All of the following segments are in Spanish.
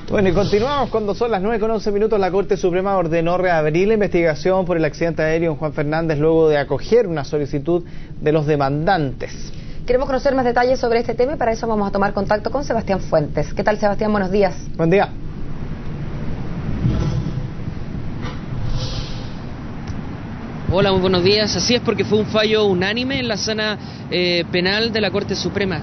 Bueno, y continuamos cuando son las 9:11. La Corte Suprema ordenó reabrir la investigación por el accidente aéreo en Juan Fernández luego de acoger una solicitud de los demandantes. Queremos conocer más detalles sobre este tema y para eso vamos a tomar contacto con Sebastián Fuentes. ¿Qué tal, Sebastián? Buenos días. Buen día. Hola, muy buenos días. Así es, porque fue un fallo unánime en la sala penal de la Corte Suprema.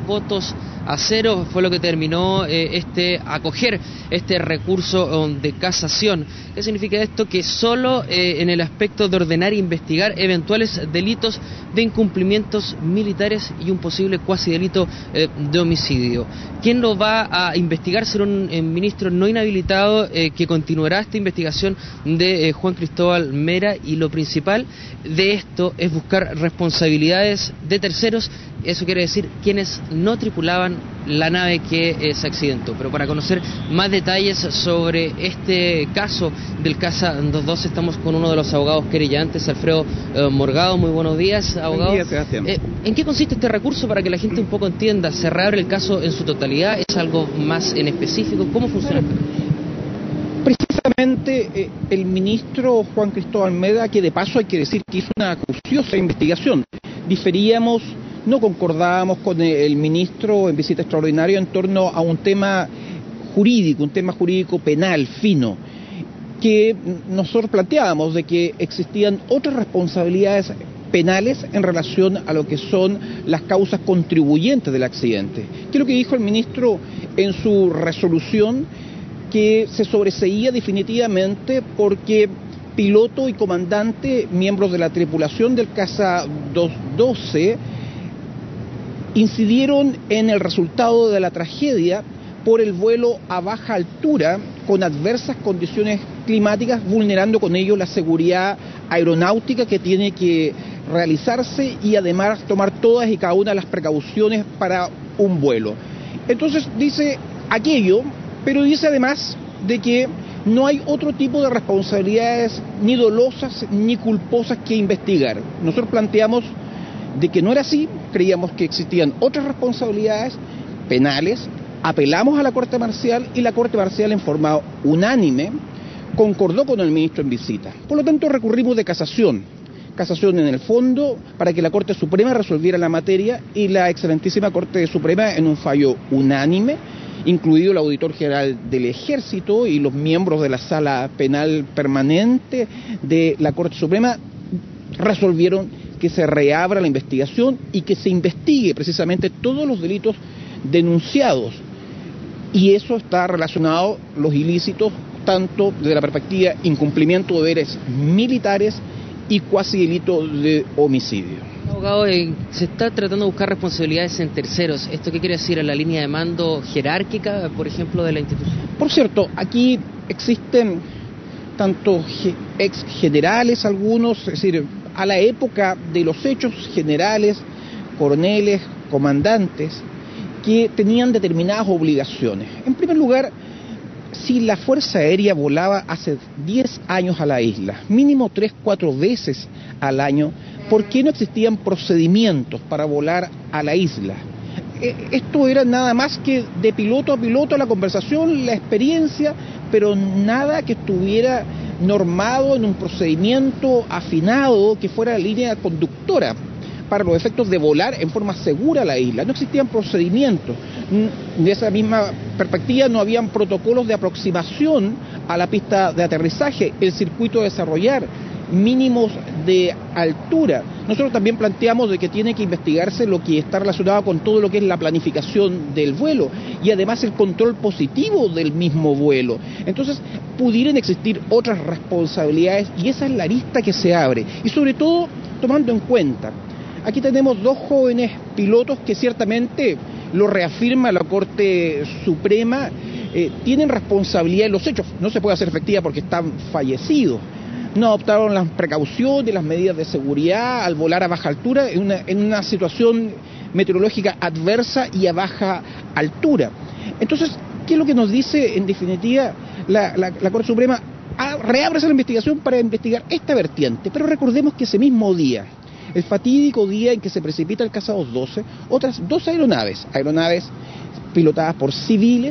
6-0 fue lo que terminó acoger este recurso de casación. ¿Qué significa esto? Que solo en el aspecto de ordenar e investigar eventuales delitos de incumplimientos militares y un posible cuasi delito de homicidio. ¿Quién lo va a investigar? Será un ministro no inhabilitado que continuará esta investigación de Juan Cristóbal Mera, y lo principal de esto es buscar responsabilidades de terceros. Eso quiere decir quienes no tripulaban la nave que se accidentó. Pero para conocer más detalles sobre este caso del CASA 212 estamos con uno de los abogados querellantes, Alfredo Morgado. Muy buenos días, abogado. Buen día, Sebastián. ¿En qué consiste este recurso para que la gente un poco entienda? ¿Se reabre el caso en su totalidad? ¿Es algo más en específico? ¿Cómo funciona? Precisamente el ministro Juan Cristóbal Mera, que de paso hay que decir que hizo una acuciosa investigación. No concordábamos con el ministro en visita extraordinaria en torno a un tema jurídico penal fino, que nosotros planteábamos de que existían otras responsabilidades penales en relación a lo que son las causas contribuyentes del accidente. ¿Qué es lo que dijo el ministro en su resolución? Que se sobreseía definitivamente porque piloto y comandante, miembros de la tripulación del CASA 212, incidieron en el resultado de la tragedia por el vuelo a baja altura con adversas condiciones climáticas, vulnerando con ello la seguridad aeronáutica que tiene que realizarse y además tomar todas y cada una de las precauciones para un vuelo. Entonces dice aquello, pero dice además de que no hay otro tipo de responsabilidades ni dolosas ni culposas que investigar. Nosotros planteamos de que no era así, creíamos que existían otras responsabilidades penales, apelamos a la Corte Marcial y la Corte Marcial en forma unánime concordó con el ministro en visita. Por lo tanto recurrimos de casación en el fondo para que la Corte Suprema resolviera la materia, y la excelentísima Corte Suprema en un fallo unánime, incluido el auditor general del Ejército y los miembros de la Sala Penal Permanente de la Corte Suprema, resolvieron que se reabra la investigación y que se investigue precisamente todos los delitos denunciados. Y eso está relacionado, los ilícitos, tanto desde la perspectiva incumplimiento de deberes militares y cuasi delito de homicidio. Abogado, se está tratando de buscar responsabilidades en terceros. ¿Esto qué quiere decir? ¿En la línea de mando jerárquica, por ejemplo, de la institución? Por cierto, aquí existen tanto ex generales algunos, es decir, a la época de los hechos, generales, coroneles, comandantes, que tenían determinadas obligaciones. En primer lugar, si la Fuerza Aérea volaba hace 10 años a la isla, mínimo 3-4 veces al año, ¿por qué no existían procedimientos para volar a la isla? Esto era nada más que de piloto a piloto la conversación, la experiencia, pero nada que estuviera normado en un procedimiento afinado que fuera la línea conductora para los efectos de volar en forma segura a la isla. No existían procedimientos. De esa misma perspectiva no habían protocolos de aproximación a la pista de aterrizaje, el circuito a desarrollar, mínimos de altura. Nosotros también planteamos de que tiene que investigarse lo que está relacionado con todo lo que es la planificación del vuelo y además el control positivo del mismo vuelo. Entonces pudieran existir otras responsabilidades y esa es la lista que se abre. Y sobre todo tomando en cuenta, aquí tenemos dos jóvenes pilotos que ciertamente lo reafirma la Corte Suprema, tienen responsabilidad en los hechos, no se puede hacer efectiva porque están fallecidos. No adoptaron las precauciones, las medidas de seguridad al volar a baja altura en una situación meteorológica adversa y a baja altura. Entonces, ¿qué es lo que nos dice en definitiva la Corte Suprema? Reabre la investigación para investigar esta vertiente, pero recordemos que ese mismo día, el fatídico día en que se precipita el CASA 212, otras dos aeronaves pilotadas por civiles,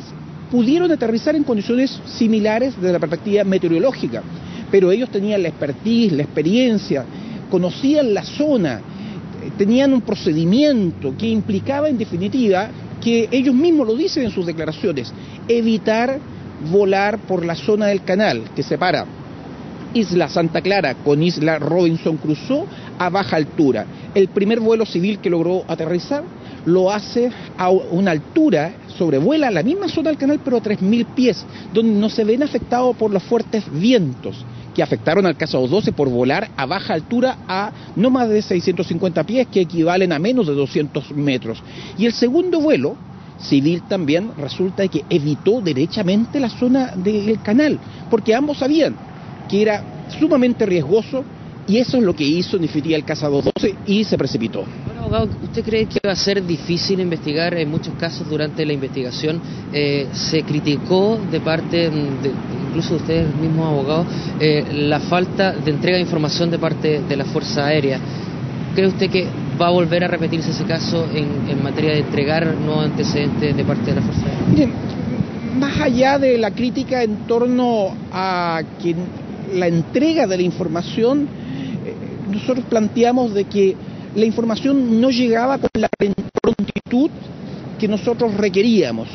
pudieron aterrizar en condiciones similares desde la perspectiva meteorológica, pero ellos tenían la expertise, la experiencia, conocían la zona, tenían un procedimiento que implicaba en definitiva, que ellos mismos lo dicen en sus declaraciones, evitar volar por la zona del canal que separa Isla Santa Clara con Isla Robinson Crusoe a baja altura. El primer vuelo civil que logró aterrizar lo hace a una altura, sobrevuela la misma zona del canal pero a 3.000 pies, donde no se ven afectados por los fuertes vientos que afectaron al Casa 212 por volar a baja altura a no más de 650 pies, que equivalen a menos de 200 metros. Y el segundo vuelo civil también resulta que evitó derechamente la zona del canal, porque ambos sabían que era sumamente riesgoso, y eso es lo que hizo en definitiva el Casa 212 y se precipitó. Bueno, abogado, ¿usted cree que va a ser difícil investigar? En muchos casos durante la investigación se criticó de parte, incluso de ustedes mismos abogados, la falta de entrega de información de parte de la Fuerza Aérea. ¿Cree usted que va a volver a repetirse ese caso en materia de entregar nuevos antecedentes de parte de la Fuerza Aérea? Miren, más allá de la crítica en torno a que la entrega de la información, nosotros planteamos de que la información no llegaba con la prontitud que nosotros requeríamos.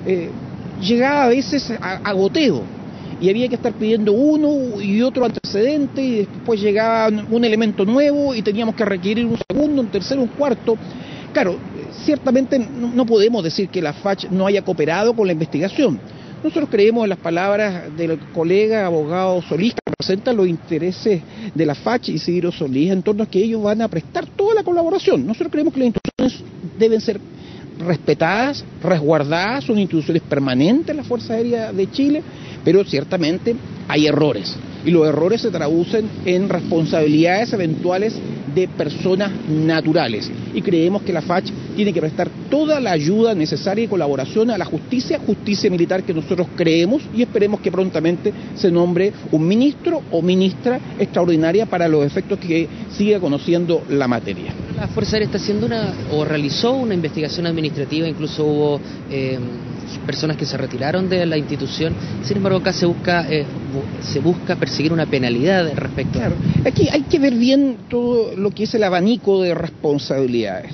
Llegaba a veces a goteo, y había que estar pidiendo uno y otro antecedente, y después llegaba un elemento nuevo y teníamos que requerir un segundo, un tercero, un cuarto. Claro, ciertamente no podemos decir que la FACH no haya cooperado con la investigación. Nosotros creemos en las palabras del colega abogado Solís, que representa los intereses de la FACH, y Isidro Solís, en torno a que ellos van a prestar toda la colaboración. Nosotros creemos que las instituciones deben ser respetadas, resguardadas, son instituciones permanentes en la Fuerza Aérea de Chile, pero ciertamente hay errores, y los errores se traducen en responsabilidades eventuales de personas naturales, y creemos que la FACH tiene que prestar toda la ayuda necesaria y colaboración a la justicia militar, que nosotros creemos, y esperemos que prontamente se nombre un ministro o ministra extraordinaria para los efectos que siga conociendo la materia. La Fuerza Aérea está haciendo realizó una investigación administrativa, incluso hubo personas que se retiraron de la institución. Sin embargo, acá se busca perseguir una penalidad respecto a... Claro, aquí hay que ver bien todo lo que es el abanico de responsabilidades.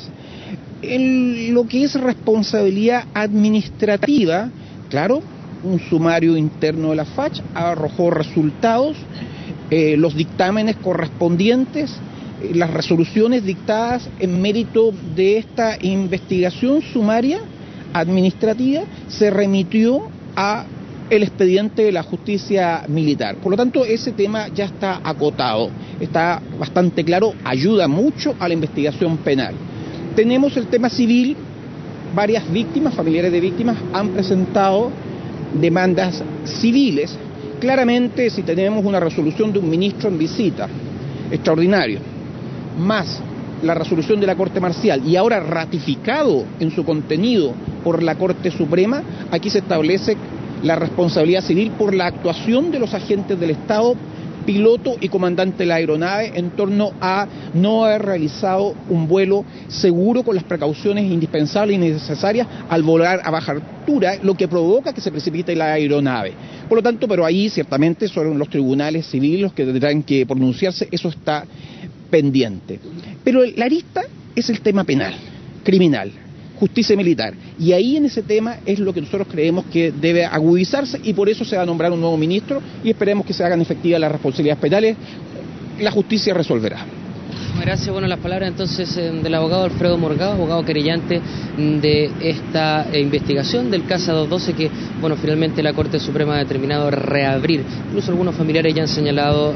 Lo que es responsabilidad administrativa, claro, un sumario interno de la FACH arrojó resultados, los dictámenes correspondientes, las resoluciones dictadas en mérito de esta investigación sumaria administrativa se remitió a el expediente de la justicia militar. Por lo tanto, ese tema ya está acotado, está bastante claro, ayuda mucho a la investigación penal. Tenemos el tema civil, varias víctimas, familiares de víctimas, han presentado demandas civiles. Claramente, si tenemos una resolución de un ministro en visita extraordinario, más la resolución de la Corte Marcial y ahora ratificado en su contenido por la Corte Suprema, aquí se establece la responsabilidad civil por la actuación de los agentes del Estado, piloto y comandante de la aeronave, en torno a no haber realizado un vuelo seguro con las precauciones indispensables y necesarias al volar a baja altura, lo que provoca que se precipite la aeronave. Por lo tanto, pero ahí ciertamente son los tribunales civiles los que tendrán que pronunciarse, eso está pendiente. Pero la arista es el tema penal, criminal, justicia militar, y ahí en ese tema es lo que nosotros creemos que debe agudizarse, y por eso se va a nombrar un nuevo ministro y esperemos que se hagan efectivas las responsabilidades penales. La justicia resolverá. Gracias. Bueno, las palabras entonces del abogado Alfredo Morgado, abogado querellante de esta investigación del Casa 212, que bueno, finalmente la Corte Suprema ha determinado reabrir. Incluso algunos familiares ya han señalado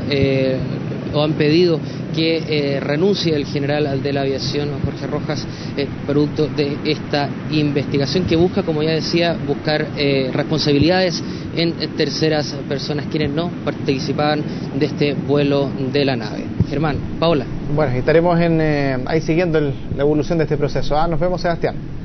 o han pedido que renuncie el general de la aviación, Jorge Rojas, producto de esta investigación que busca, como ya decía, buscar responsabilidades en terceras personas quienes no participaban de este vuelo de la nave. Germán, Paola. Bueno, estaremos ahí siguiendo la evolución de este proceso. Nos vemos, Sebastián.